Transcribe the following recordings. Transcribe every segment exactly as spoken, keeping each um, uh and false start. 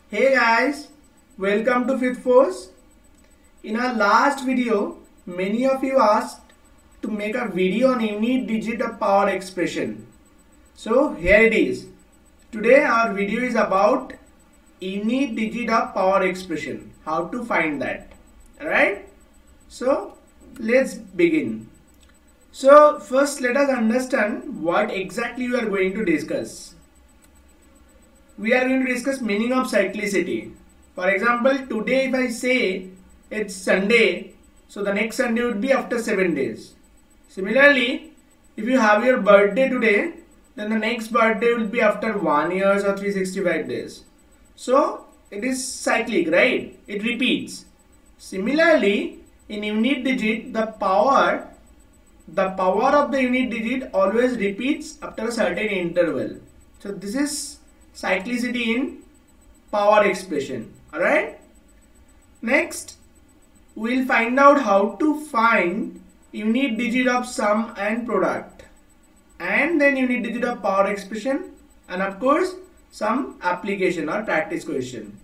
Hey guys, welcome to Fifth Force. In our last video, many of you asked to make a video on unit digit of power expression. So here it is. Today our video is about unit digit of power expression. How to find that. Alright? So let's begin. So first let us understand what exactly we are going to discuss. We are going to discuss meaning of cyclicity. For example, today if I say it's Sunday, so the next Sunday would be after seven days. Similarly, if you have your birthday today, then the next birthday will be after one years or three hundred sixty-five days. So it is cyclic, right? It repeats. Similarly, in unit digit, the power, the power of the unit digit always repeats after a certain interval. So this is cyclicity in power expression. Alright. Next, we will find out how to find unit digit of sum and product, and then unit digit of power expression, and of course some application or practice question.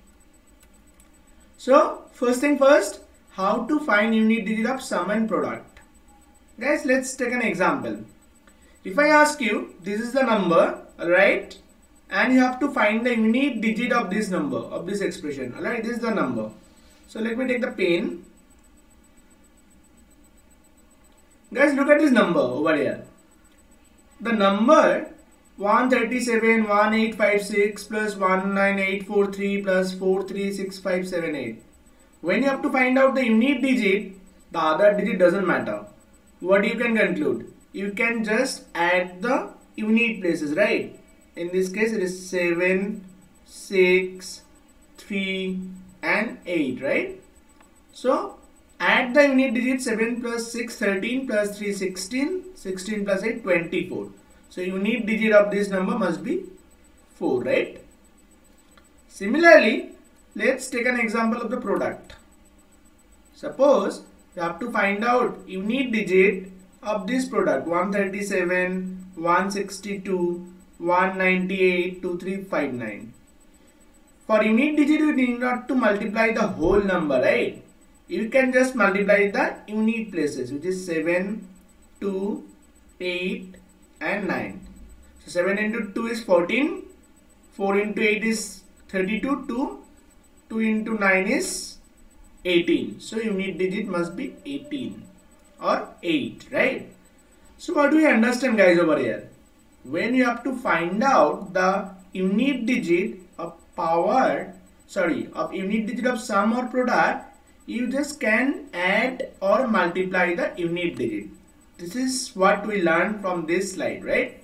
So first thing first, how to find unit digit of sum and product. Guys, let's take an example. If I ask you, this is the number, alright, and you have to find the unit digit of this number, of this expression. Alright, this is the number. So let me take the pen. Guys, look at this number over here. The number one thirty-seven, one eight five six plus one nine eight four three plus four three six five seven eight. When you have to find out the unit digit, the other digit doesn't matter. What you can conclude? You can just add the unit places, right? In this case, it is seven, six, three and eight, right? So, add the unit digit seven plus six, thirteen plus three, sixteen, sixteen plus eight, twenty-four. So, unit digit of this number must be four, right? Similarly, let's take an example of the product. Suppose you have to find out unit digit of this product one thirty-seven, one sixty-two, one ninety-eight, two three five nine. For unit digit, you need not to multiply the whole number, right? You can just multiply the unit places, which is seven, two, eight and nine. So seven into two is fourteen, four into eight is thirty-two, two, two into nine is eighteen. So unit digit must be eighteen or eight, right? So what do we understand, guys, over here? When you have to find out the unit digit of power, sorry, of unit digit of sum or product, you just can add or multiply the unit digit. This is what we learned from this slide, right?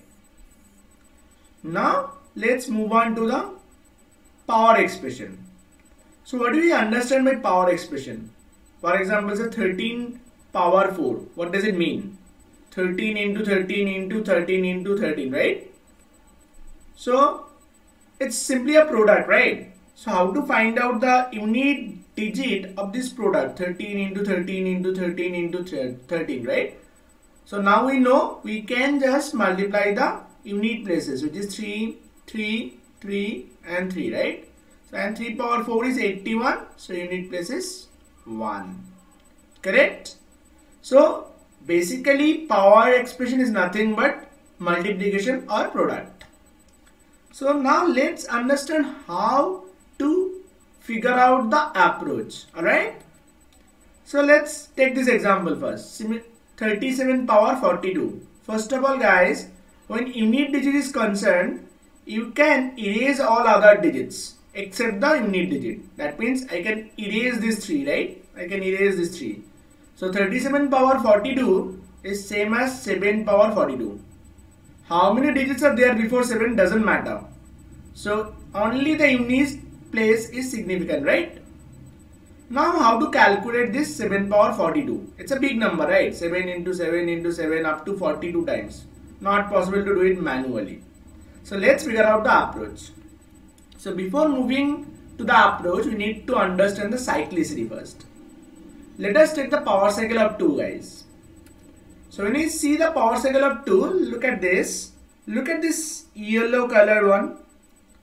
Now let's move on to the power expression. So what do we understand by power expression? For example, say thirteen power four. What does it mean? thirteen into thirteen into thirteen into thirteen, right? So it's simply a product, right? So how to find out the unit digit of this product? thirteen into thirteen into thirteen into thirteen, right? So now we know we can just multiply the unit places, which is three, three, three and three, right? So and three power four is eighty-one. So unit place is one. Correct? So basically, power expression is nothing but multiplication or product. So now let's understand how to figure out the approach. Alright. So let's take this example first. thirty-seven power forty-two. First of all, guys, when unit digit is concerned, you can erase all other digits except the unit digit. That means I can erase this three, right? I can erase this three. So thirty-seven power forty-two is same as seven power forty-two. How many digits are there before seven doesn't matter. So only the unit place is significant, right? Now how to calculate this seven power forty-two? It's a big number, right? seven into seven into seven up to forty-two times. Not possible to do it manually. So let's figure out the approach. So before moving to the approach, we need to understand the cyclicity first. Let us take the power cycle of two, guys. So when you see the power cycle of two, look at this. Look at this yellow colored one.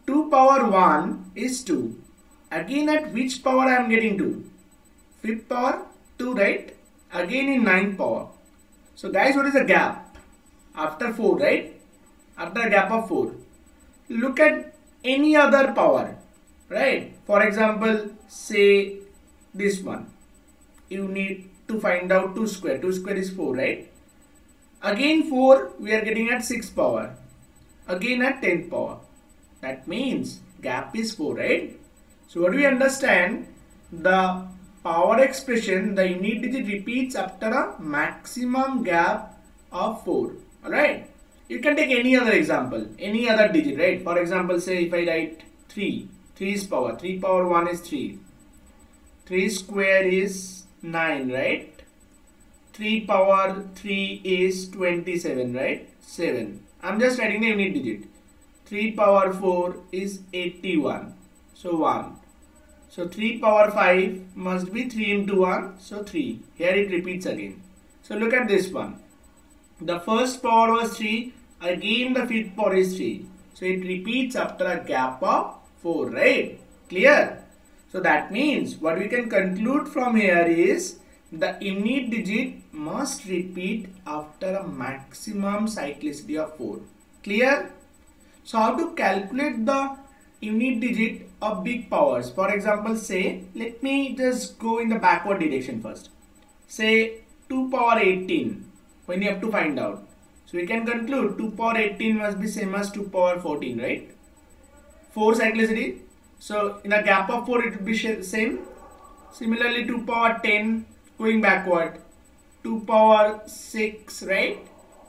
two power one is two. Again at which power I am getting two? fifth power two, right? Again in ninth power. So guys, what is the gap? After four, right? After a gap of four. Look at any other power, right? For example, say this one. You need to find out two square. two square is four, right? Again four, we are getting at sixth power. Again at tenth power. That means gap is four, right? So what do we understand? The power expression, the unit digit repeats after a maximum gap of four. Alright? You can take any other example, any other digit, right? For example, say if I write three, three is power, three power one is three. three square is nine, right? three power three is twenty-seven, right? seven. I'm just writing the unit digit. three power four is eighty-one. So one. So three power five must be three into one. So three. Here it repeats again. So look at this one. The first power was three. Again the fifth power is three. So it repeats after a gap of four, right? Clear? So that means what we can conclude from here is the unit digit must repeat after a maximum cyclicity of four. Clear? So how to calculate the unit digit of big powers? For example, say, let me just go in the backward direction first. Say two power eighteen, when you have to find out. So we can conclude two power eighteen must be same as two power fourteen, right? four cyclicity. So in a gap of four it would be same. Similarly two power ten, going backward, two power six, right?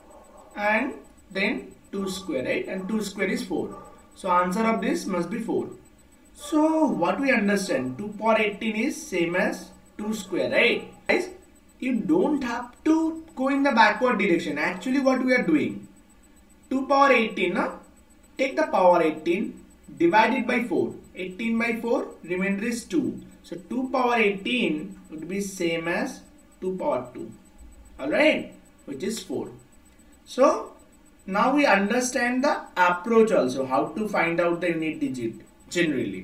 And then two square, right? And two square is four. So answer of this must be four. So what we understand, two power eighteen is same as two square, right? Guys, you don't have to go in the backward direction. Actually what we are doing, two power eighteen, na? Take the power eighteen, divide it by four. eighteen by four, remainder is two. So two power eighteen would be same as two power two. Alright, which is four. So now we understand the approach also, how to find out the unit digit generally.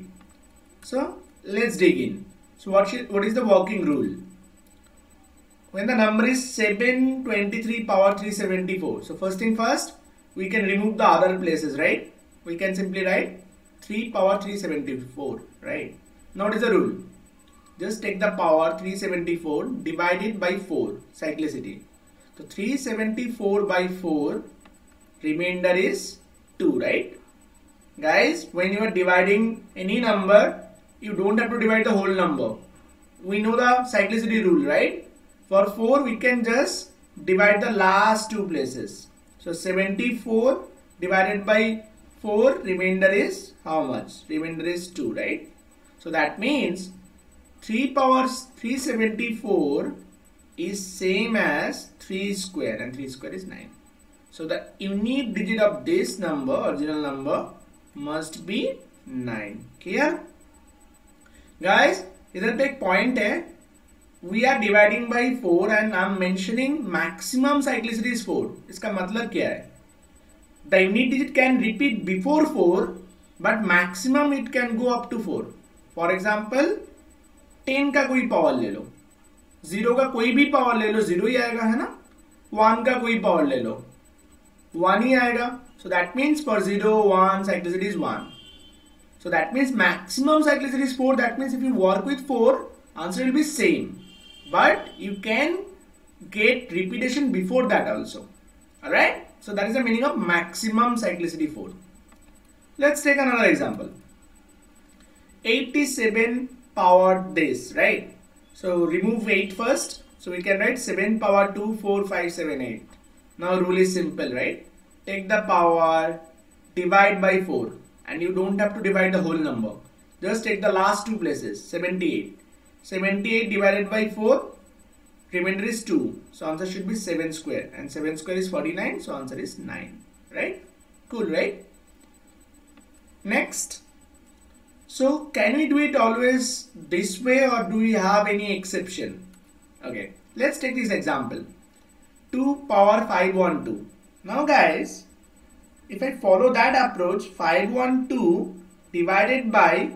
So let's dig in. So what, should, what is the working rule? When the number is seven twenty-three power three seventy-four. So first thing first, we can remove the other places, right? We can simply write three power three seventy-four, right? Now what is the rule? Just take the power three seventy-four, divide it by four, cyclicity. So three seventy-four by four, remainder is two, right? Guys, when you are dividing any number, you don't have to divide the whole number. We know the cyclicity rule, right? For four, we can just divide the last two places. So seventy-four divided by four, remainder is how much? Remainder is two, right? So that means three power three seventy-four is same as three square, and three square is nine. So the unit digit of this number, original number, must be nine. Clear? Guys, इधर पे एक point है. We are dividing by four and I am mentioning maximum cyclicity is four. इसका मतलब क्या है? The unit digit can repeat before four, but maximum it can go up to four. For example, ten का कोई power ले लो, zero का कोई भी पावर ले लो, zero ही आएगा, है ना? one का कोई पावर ले लो, one ही आएगा. So that means for zero, one, cyclicity is one. So that means maximum cyclicity is four. That means if you work with four, answer will be same. But you can get repetition before that also. Alright? So that is the meaning of maximum cyclicity four. Let's take another example. eighty-seven power this, right? So remove eight first. So we can write seven power two, four, five, seven, eight. Now rule is simple, right? Take the power, divide by four. And you don't have to divide the whole number. Just take the last two places, seventy-eight. seventy-eight divided by four, remainder is two. So answer should be seven square. And seven square is forty-nine. So answer is nine. Right? Cool, right? Next. So can we do it always this way, or do we have any exception? Okay. Let's take this example. two power five hundred twelve. Now guys, if I follow that approach, five hundred twelve divided by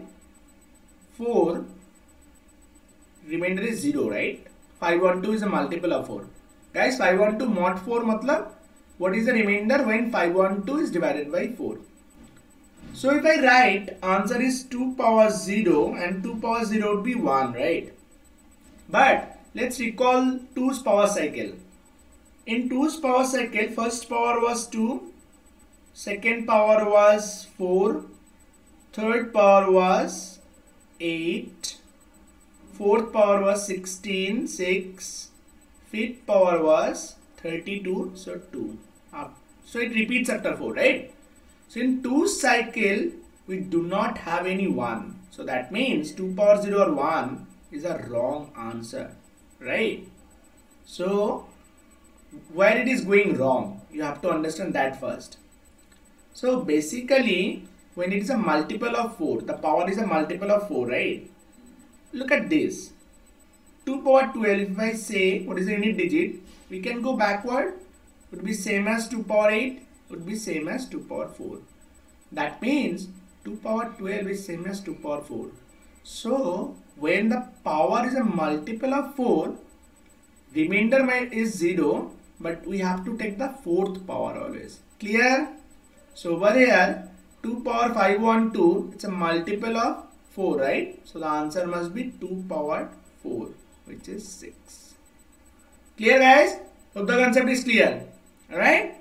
four, remainder is zero, right? five one two is a multiple of four. Guys, five one two mod four matlab, what is the remainder when five one two is divided by four? So if I write, answer is two power zero and two power zero would be one, right? But let's recall two's power cycle. In two's power cycle, first power was two, second power was four, third power was eight, fourth power was sixteen, six, fifth power was thirty-two, so two. Up. So it repeats after four, right? So in two's cycle, we do not have any one. So that means two power zero or one is a wrong answer, right? So where it is going wrong, you have to understand that first. So basically, when it is a multiple of four, the power is a multiple of four, right? Look at this. two power twelve, if I say what is the unit digit, we can go backward, would be same as two power eight, would be same as two power four. That means two power twelve is same as two power four. So when the power is a multiple of four, remainder is zero, but we have to take the fourth power always. Clear? So over here, two power five one two, it's a multiple of four, right? So the answer must be two power four, which is six. Clear, guys? Hope the concept is clear. Alright?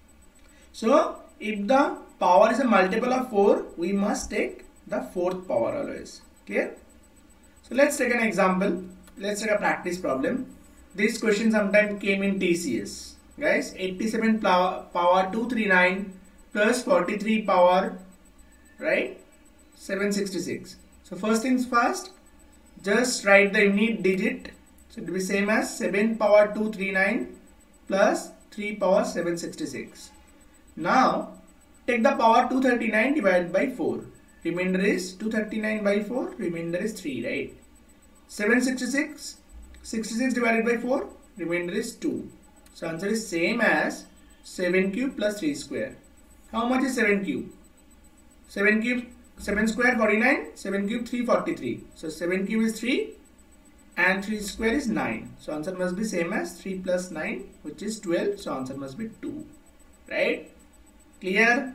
So if the power is a multiple of four, we must take the fourth power always. Clear? So let's take an example. Let's take a practice problem. This question sometime came in T C S. Guys, eighty-seven power two hundred thirty-nine plus forty-three power, right? seven hundred sixty-six. So first things first, just write the unit digit. So it will be same as seven power two hundred thirty-nine plus three power seven hundred sixty-six. Now take the power two hundred thirty-nine divided by four. Remainder is two hundred thirty-nine by four. Remainder is three, right? seven hundred sixty-six. sixty-six divided by four. Remainder is two. So answer is same as seven cube plus three square. How much is seven cube? seven cube, seven square forty-nine. seven cube three hundred forty-three. So seven cube is three and three square is nine. So answer must be same as three plus nine, which is twelve. So answer must be two. Right? Clear?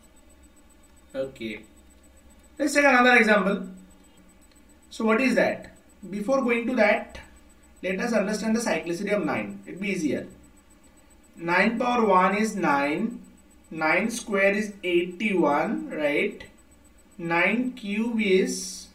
Okay. Let's take another example. So what is that? Before going to that, let us understand the cyclicity of nine. It will be easier. nine power one is nine. nine square is eighty-one, right? nine cube is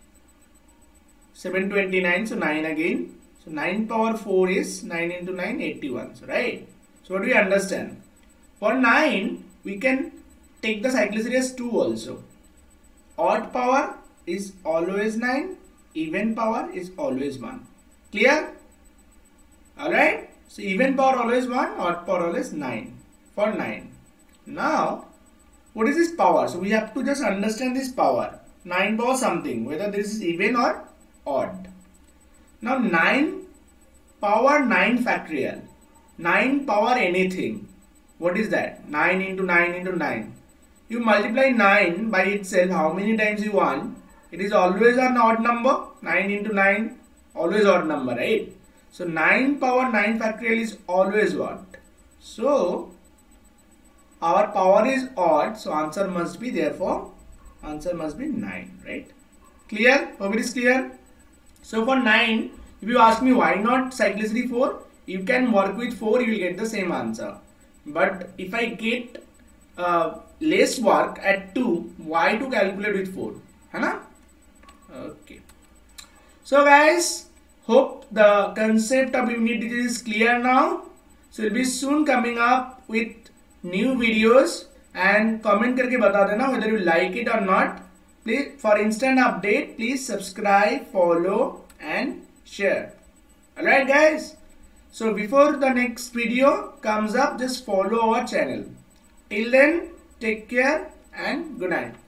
seven hundred twenty-nine, so nine again. So nine power four is nine into nine, eighty-one, so right? So what do we understand? For nine, we can take the cyclicity as two also. Odd power is always nine, even power is always one. Clear? Alright? So even power always one, odd power always nine. For nine. Now, what is this power? So we have to just understand this power. nine power something, whether this is even or odd. Now nine power nine factorial. nine power anything. What is that? nine into nine into nine. You multiply nine by itself, how many times you want? It is always an odd number. nine into nine, always odd number, right? So nine power nine factorial is always odd. So our power is odd, so answer must be, therefore answer must be nine, right? Clear? Hope it is clear. So for nine, if you ask me why not cyclicity four, you can work with four, you will get the same answer. But if I get uh, less work at two, why to calculate with four? Hana? Okay. So guys, hope the concept of unit digit is clear now. So we'll be soon coming up with new videos, and comment करके बता देना whether you like it or not. Please, for instant update, please subscribe, follow and share. Alright guys. So before the next video comes up, just follow our channel. Till then, take care and good night.